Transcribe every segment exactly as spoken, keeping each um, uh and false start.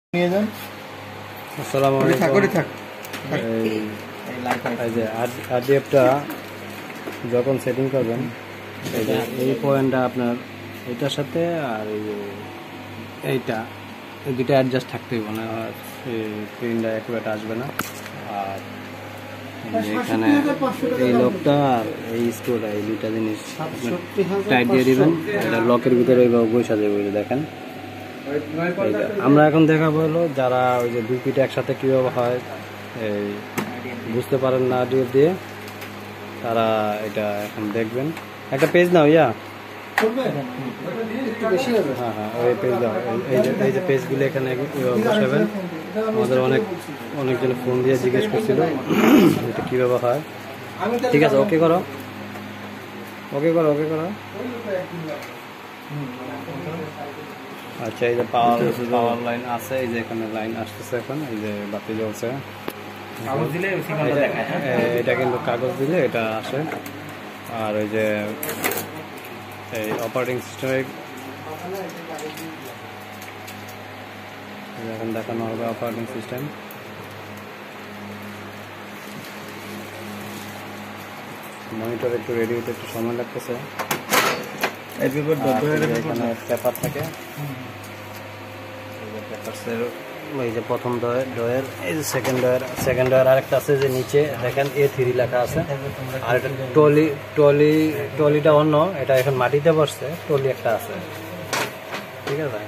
আসসালামু আলাইকুম। এই যে আরডিএফটা যখন সেটিং করবেন এই যে এই পয়েন্টটা আপনার এটার সাথে আর এইটা এই দুটো অ্যাডজাস্ট থাকতেই মনে হয় স্ক্রিনটা অ্যাকুরেট আসবে না। আর এখানে এই লকটা আর এই স্ক্রুটা এই দুইটা জিনিস টাইট দিয়ে দিবেন। এটা লকের ভিতরে এইভাবে বসা যাবে। দেখেন আমরা এখন দেখাবো হলো যারা ওই যে দুই পিঠ একসাথে কীভাবে হয় এই বুঝতে পারেন না আরডিএফ দিয়ে, তারা এটা এখন দেখবেন। একটা পেজ নাও ইয়া হ্যাঁ হ্যাঁ ওই পেজ দাও। এই যে এই যে পেজগুলো এখানে বসাবেন। আমাদের অনেক অনেকজন ফোন দিয়ে জিজ্ঞেস করছিল এটা কীভাবে হয়। ঠিক আছে, ওকে করো ওকে করো ওকে করো আচ্ছা, এই যে পাওয়ার পাওয়ার লাইন আছে, এই যে এখানে লাইন আসতেছে এখন, এই যে বাতি জ্বলছে। এটা কিন্তু কাগজ দিলে এটা আসে। আর ওই যে এই অপারেটিং সিস্টেমে এখন দেখানো হবে অপারেটিং সিস্টেম। মনিটর একটু রেডি হতে একটু সময় লাগতেছে। এখানে পেপার থাকে, এই যে প্রথম ডয়ের, এই যে সেকেন্ড ডয়ের সেকেন্ড ডয়ের আরেকটা আছে যে নিচে দেখেন এ থ্রি লেখা আছে। আর এটা টলি টলি টলিটা অন্য, এটা এখন মাটিতে বসছে। টলি একটা আছে, ঠিক আছে।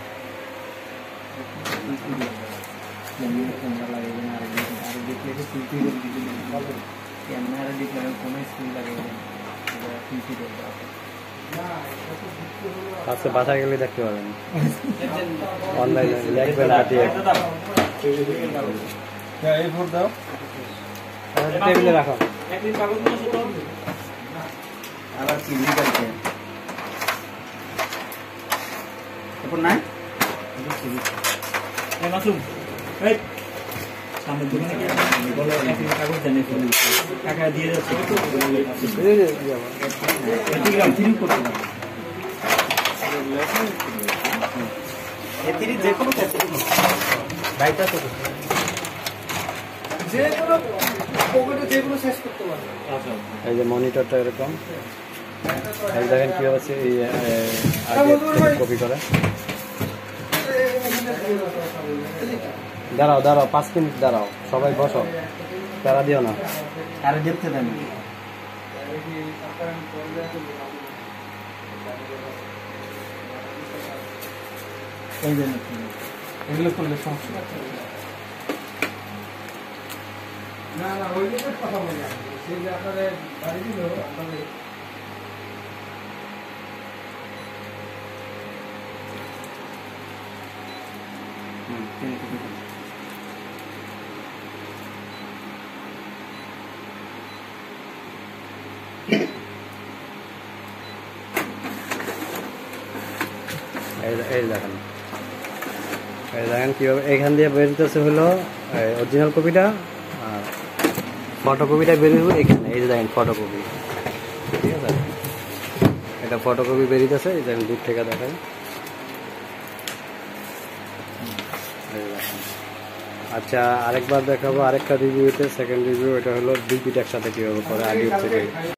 আচ্ছা, বাসা গেলে দেখতে পাবেন অনলাইনে দেখবেন আরডিএফ। টেবিলে রাখো। আবার কি লিখাচ্ছে এখন নাই এ মাসুম এই সামনে দোকানে কি বলো এক কাগজ জানে টাকা দিয়ে যাচ্ছে এই যে এই গ্রাম ফিলিং করতে না এতিরি যে কোনো বাইটা তো যে কোনো পকেটে যে কোনো শেষ করতে পারবে। আচ্ছা, এই যে মনিটরটা এরকম, এই দেখেন কি হচ্ছে এই আগে কপি করে। দাঁড়াও দাঁড়াও পাঁচ মিনিট দাঁড়াও, সবাই বসো, তারা দিও না। আরে দেখতে দেন এই যে এগুলো করলে সমস্যা না না ওই যে কথা বলি সেই যে আপনাদের বাড়ি দিল আপনাদের এই দেখেন এই দেখেন কীভাবে এখান দিয়ে বেরোতেছে হলো অরিজিনাল কপিটা, আর ফটোকপিটা বেরোবে এখানে। এই যে দেখেন ফটোকপি, ঠিক আছে, এটা ফটোকপি বেরিয়েছে। এই দেখেন দূর থেকে দেখেন। আচ্ছা, আরেকবার দেখাবো আরেকটা রিভিউতে, সেকেন্ড রিভিউ। এটা হলো দুই পিঠ একসাথে কীভাবে করে আগে থেকে।